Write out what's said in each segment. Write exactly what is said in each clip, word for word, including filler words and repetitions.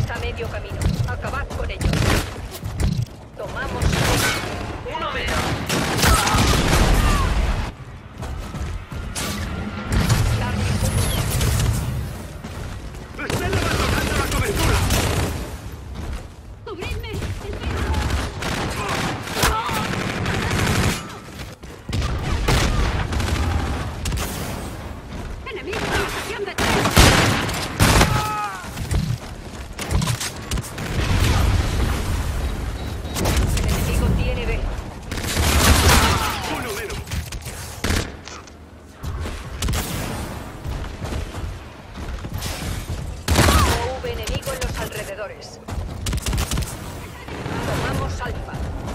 Estáis a medio camino. Acabad con ellos. Tomamos... ¡Uno menos! ¡Están abandonando la cobertura! ¡Cubridme! ¡Enemigo! ¡Estación de tren! El enemigo tiene B. ¡Uno menos! O V enemigo en los alrededores. Tomamos Alfa.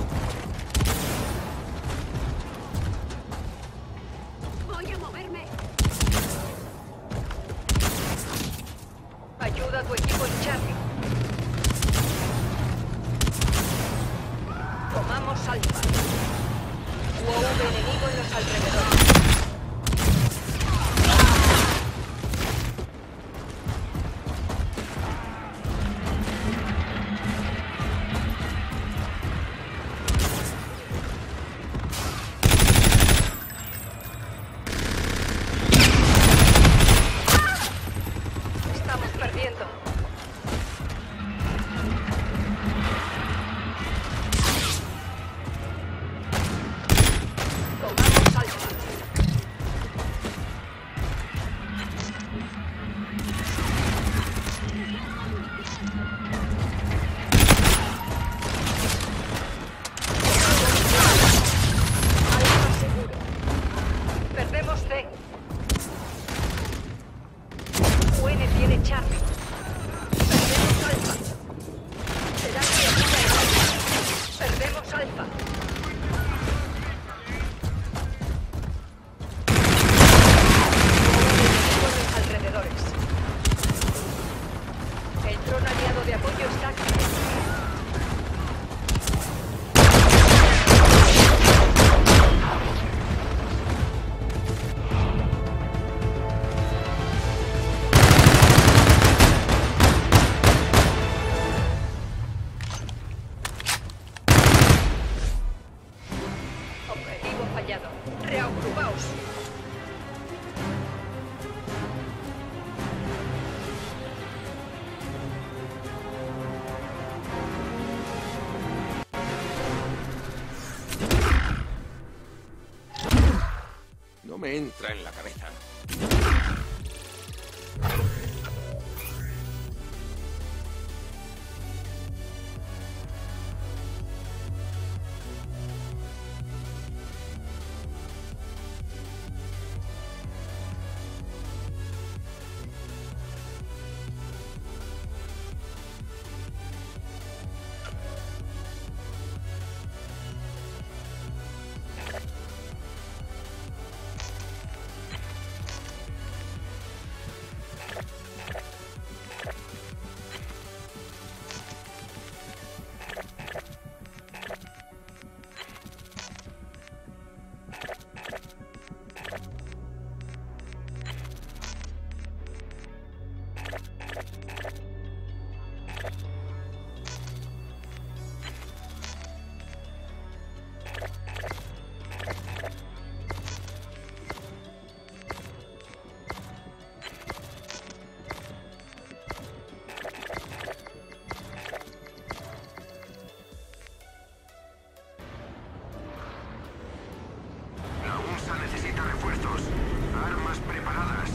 ¡Voy a moverme! Ayuda a tu equipo en Charlie. Tomamos Alfa. U V enemigo en los alrededores. Estamos perdiendo. Tomamos Alfa. Alfa seguro. Perdemos C. U N tiene Charlie. Perdemos Alfa. Será que ayuda el Alfa. Perdemos Alfa. Enemigo en los alrededores. El dron aliado de apoyo está activo. Objetivo fallado. Reagrupaos. No me entra en la cabeza. La U S A necesita refuerzos. Armas preparadas.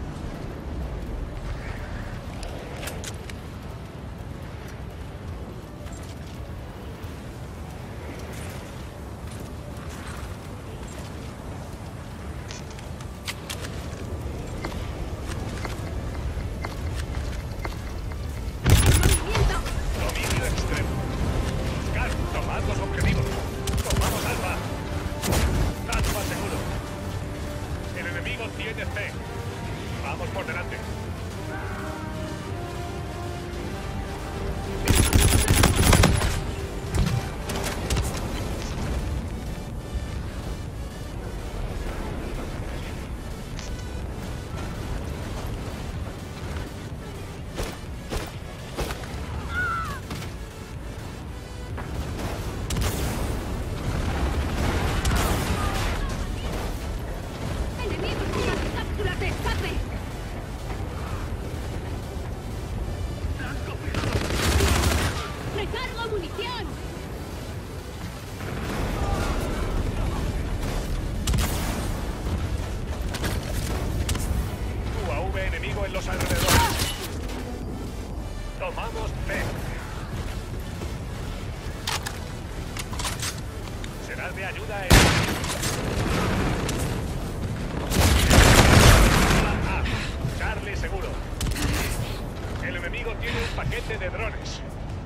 Dominio extremo. Buscar, tomad los objetivos. Tomamos Alfa. Alfa seguro. El enemigo tiene C. Vamos por delante. satélite de drones.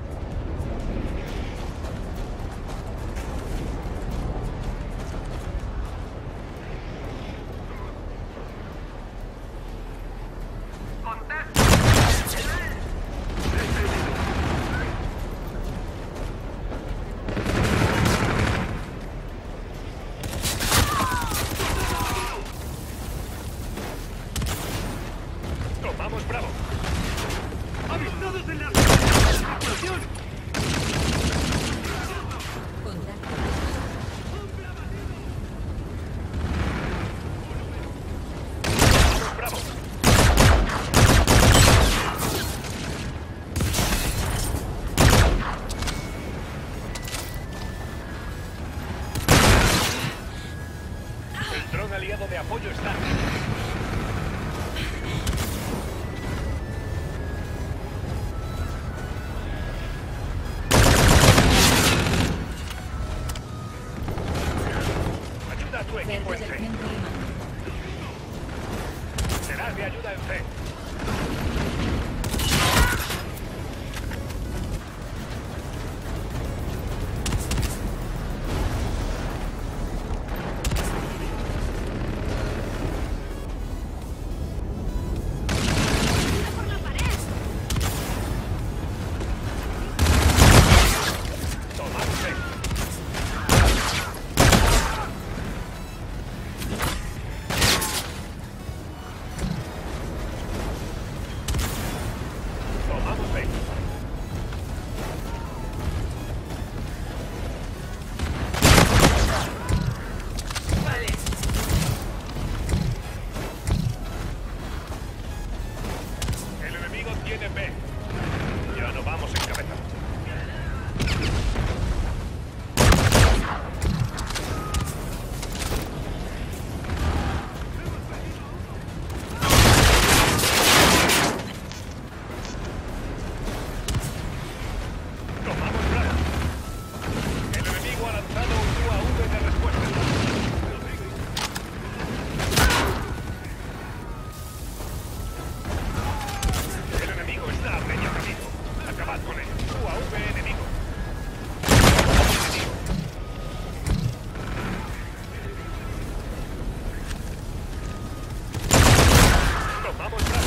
Tomamos Bravo. ¡Avistados en la explosión! Tomamos Bravo. El dron aliado de apoyo está. Ayuda a tu equipo en C. Serás de ayuda en C. por la pared! Tomamos C. Tomamos B. Vale. El enemigo tiene B. Ya no vamos en cabeza. Tomamos Bravo. El enemigo ha lanzado un U A V de respuesta. El enemigo está a medio camino. Acabad con él. U A V enemigo. Enemigo. Tomamos Bravo.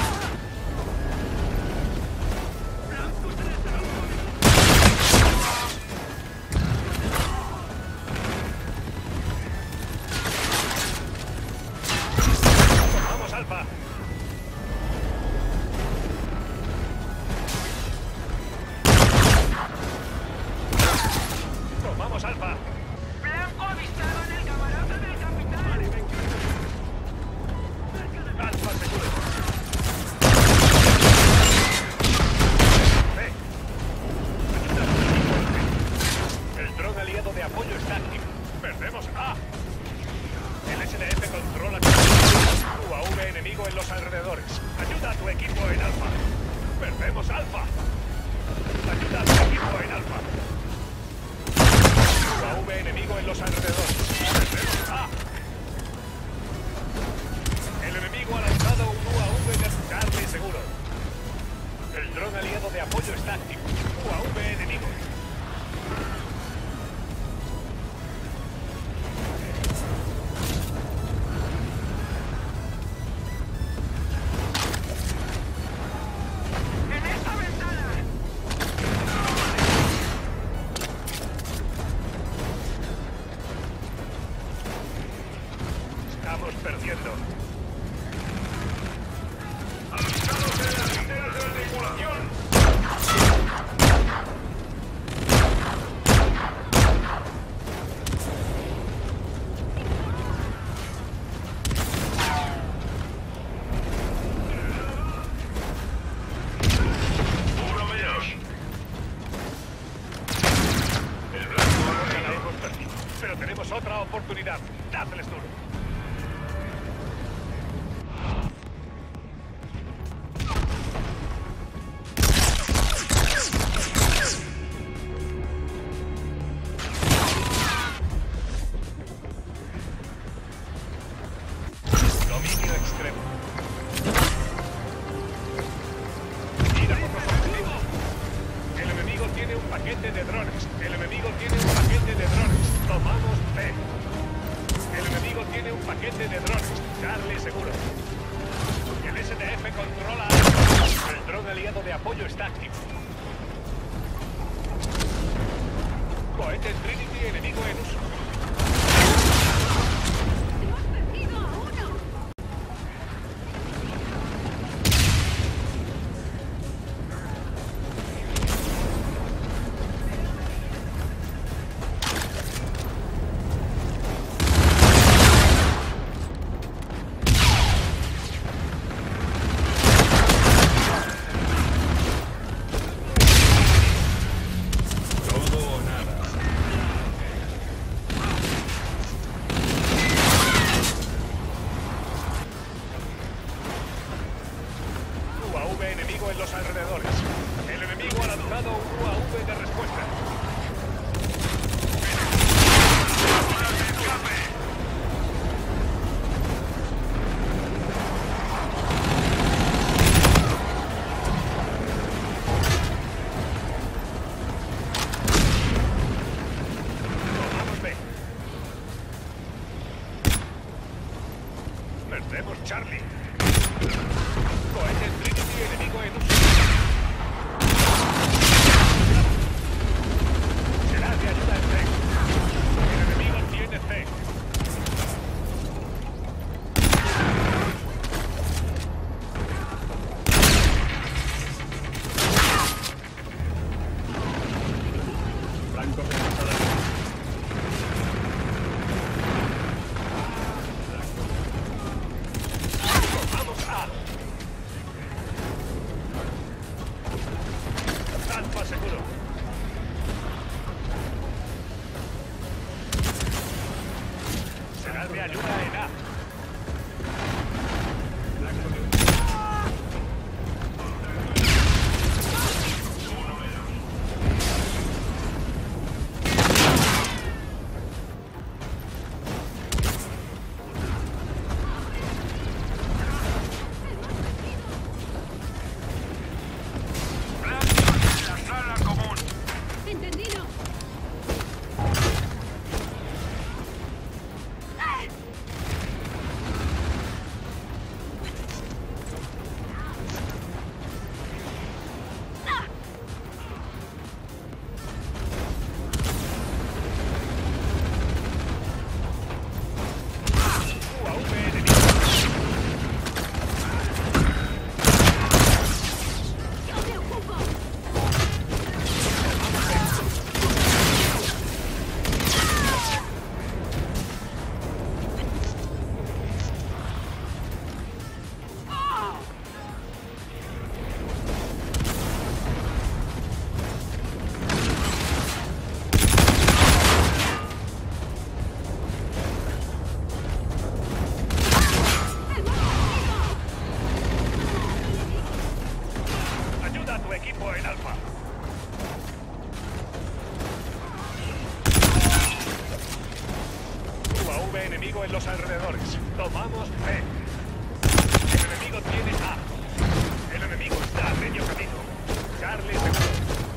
Tomamos Alfa. Tomamos Alfa. Blanco avistado en el camarote del capitán. Alfa seguro. B. Ayuda a tu equipo en C. El dron aliado de apoyo está activo. Perdemos A. El S D F controla U A V enemigo en los alrededores. Ayuda a tu equipo en Alfa. Perdemos Alfa. Ayuda a tu equipo en Alfa. U A V enemigo en los alrededores. Perdemos A. El enemigo ha lanzado un U A V de Charlie seguro. El dron aliado de apoyo está activo. U A V enemigo. ¡En esta ventana! Estamos perdiendo. ¡Avistados en las linternas de articulación! Uno menos. El blanco ha La ganado. hemos perdido. Pero tenemos otra oportunidad. Dádles duro. Dominio extremo. Mira por los objetivos. recibe un paquete de drones. Charlie seguro. El S D F controla... El dron aliado de apoyo está activo. Cohete Trinity enemigo en uso. ¡Hemos perdido a uno! U A V enemigo en los alrededores. El enemigo ha lanzado un U A V de respuesta. Tomamos B. Perdemos Charlie. Cohete Trinity enemigo en uso. Será de ayuda en C. El enemigo tiene C. Blanco penetrador. Vamos A. Alfa seguro. Será de ayuda en A. La sala común. ¡Entendido! U A V enemigo. ¡Yo me ocupo! Ayuda a tu equipo en Alfa. U A V enemigo en los alrededores. Tomamos B. El enemigo tiene A. El enemigo está a medio camino. Charlie seguro.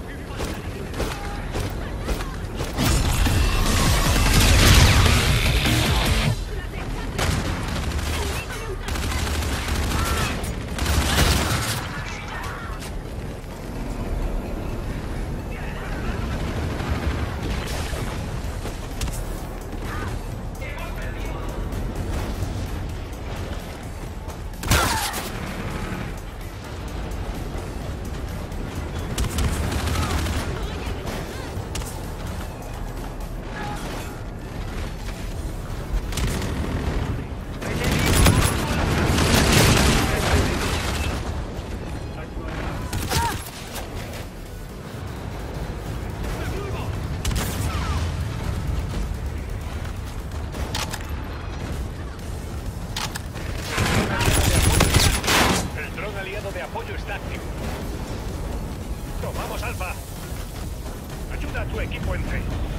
El dron aliado de apoyo está activo. Tomamos Alfa. Ayuda a tu equipo en C.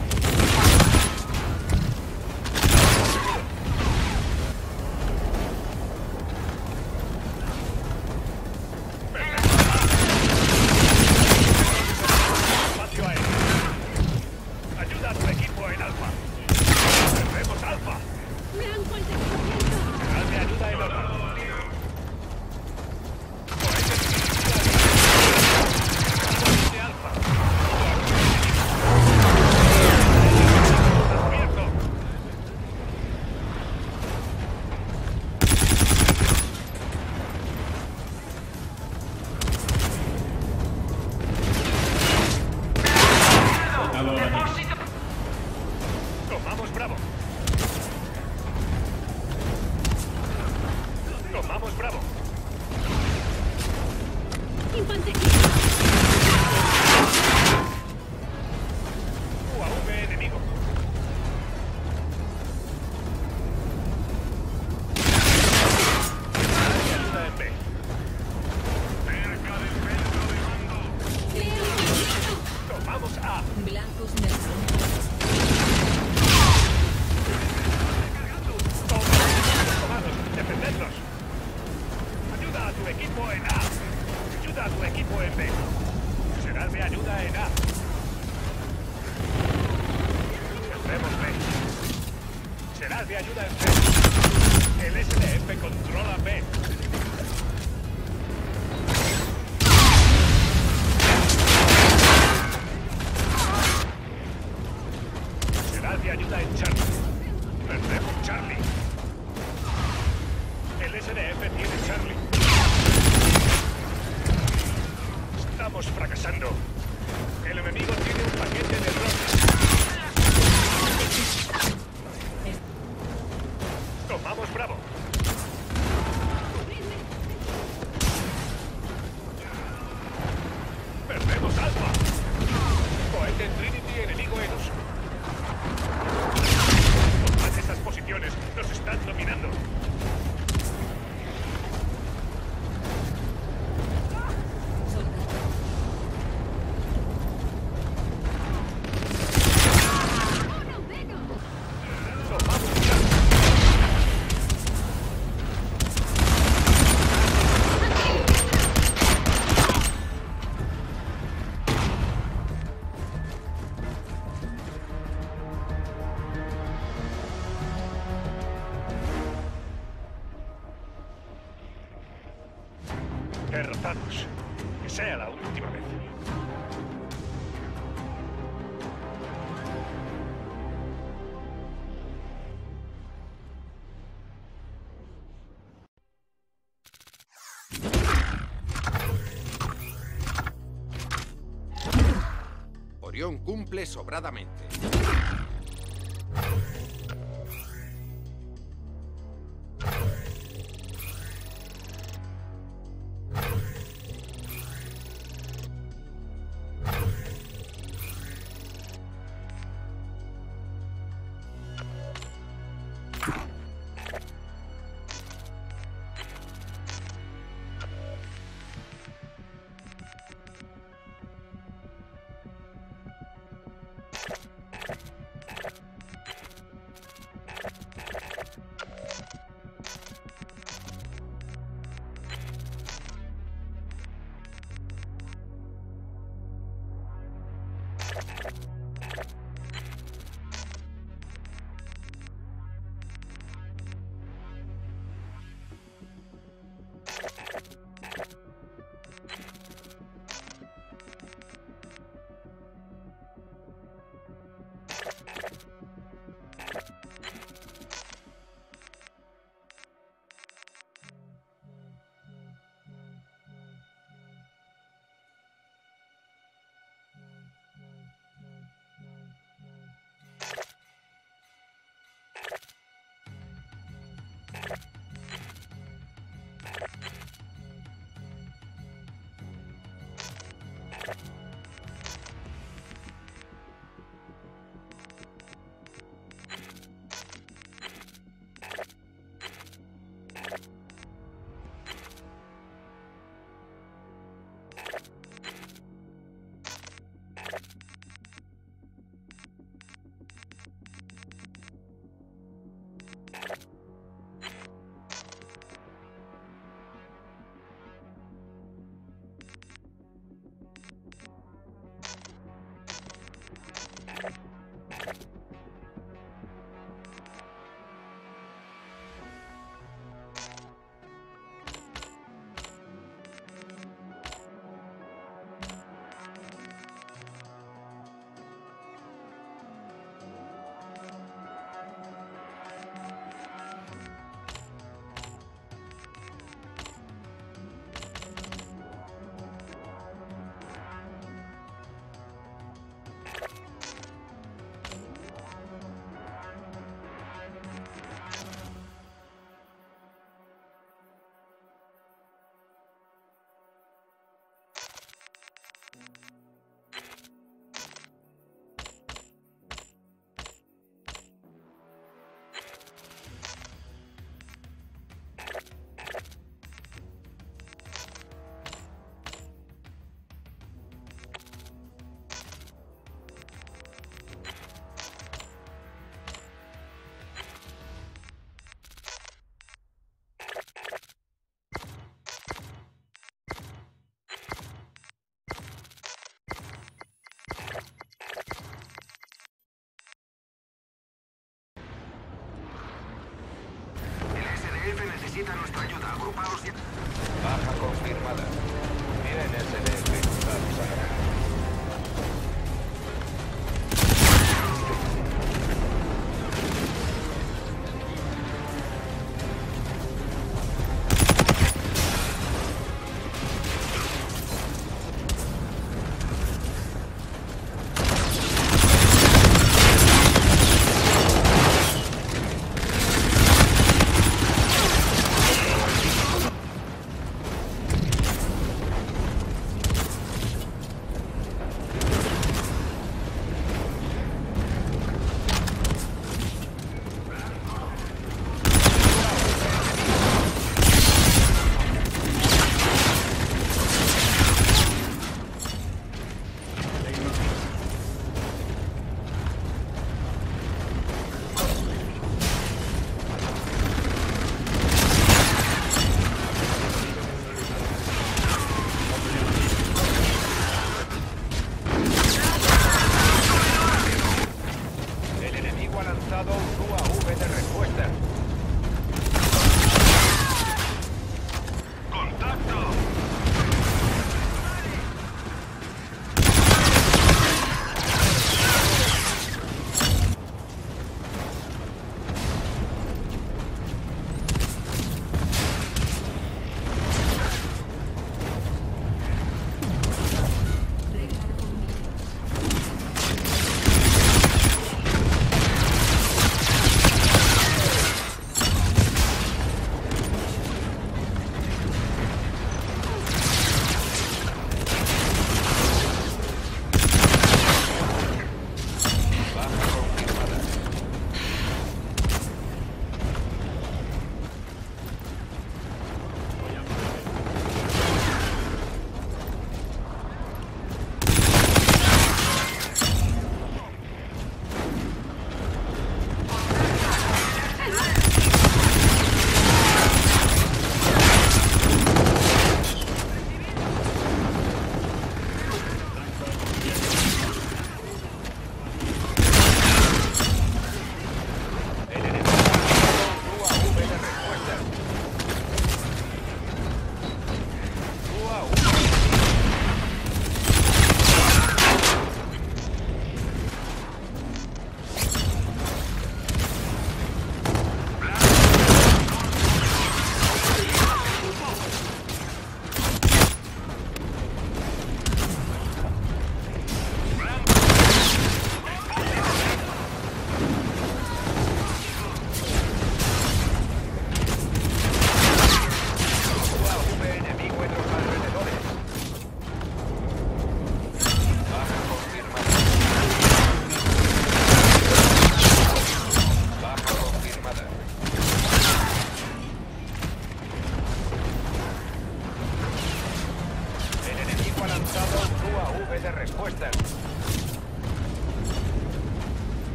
Espacio aéreo. Ayuda a tu equipo en Alfa. Perdemos Alfa. ¡Me han conseguido! Será de ayuda en C. El S D F controla B. Será de ayuda en Charlie. Perdemos Charlie. El S D F tiene Charlie. Estamos fracasando. El enemigo tiene un paquete de drogas. Tomamos Bravo. Perdemos Alfa. Cohete Trinity, enemigo en uso. Tomad estas posiciones. Nos están dominando. Derrotados. Que sea la última vez. Orión cumple sobradamente. jefe necesita nuestra ayuda. Agrupaos y... Baja confirmada. Bien, S D F. Vamos a ganar.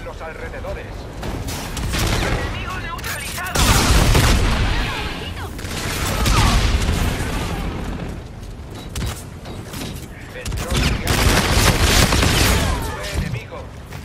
en los alrededores. ¡Enemigo neutralizado! El dron aliado. Enemigo.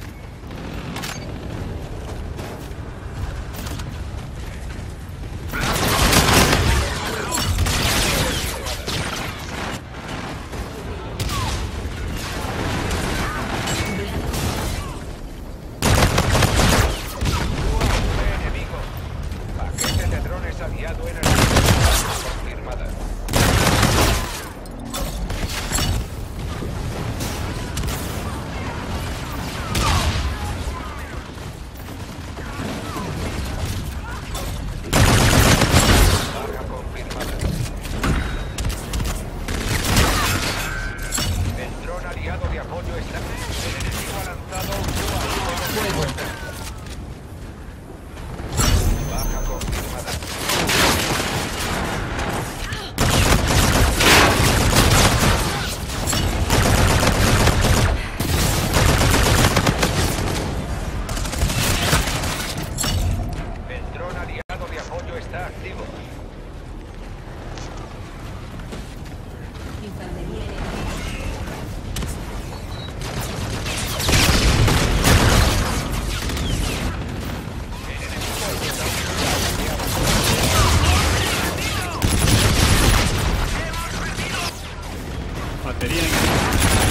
Enemigo. Paquete de drones aliado en el confirmada. Baja confirmada. El dron aliado de apoyo está. El enemigo ha lanzado un fuego. Baja confirmada. El dron aliado de apoyo está activo. Infantería enemiga. El enemigo está Batería en...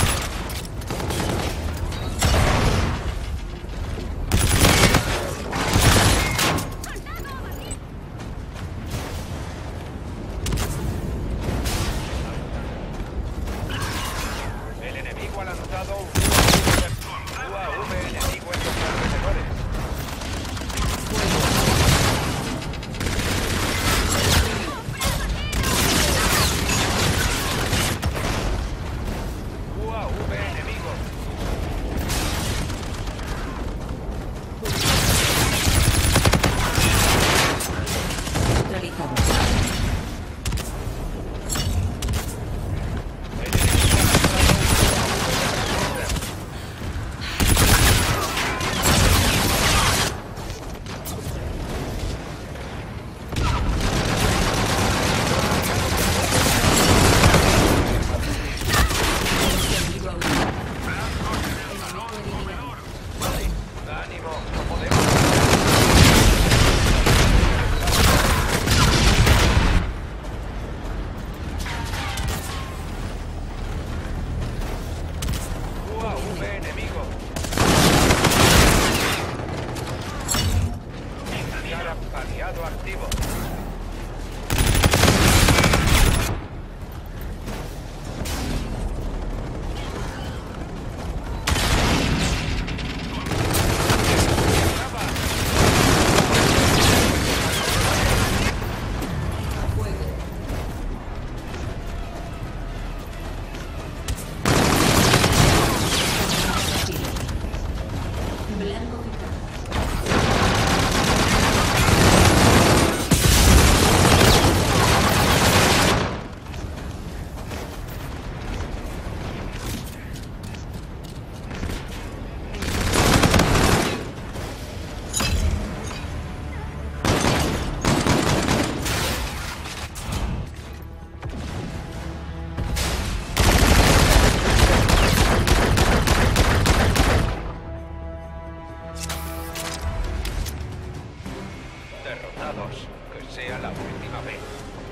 El enemigo ha lanzado un U A V enemigo en los alrededores. U A V enemigo. Neutralizado. El enemigo ha lanzado un U A V. Enemigo eliminado. Ánimo, no podemos. U A V enemigo. Cara aliado activo. Blanco fijado. Derrotados. Que sea la última vez.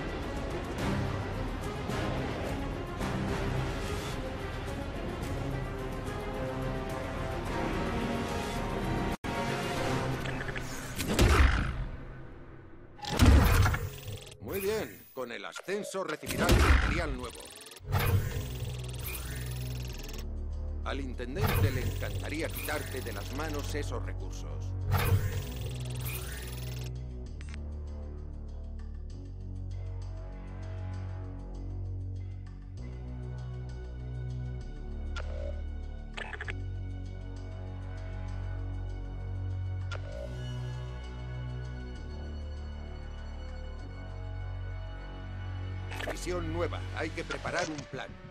Muy bien. Con el ascenso recibirás material nuevo. Al intendente le encantaría quitarte de las manos esos recursos. Misión nueva. Hay que preparar un plan.